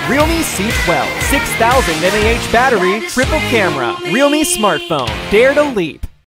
Realme C12, 6000 mAh battery, triple camera. Realme smartphone. Dare to leap.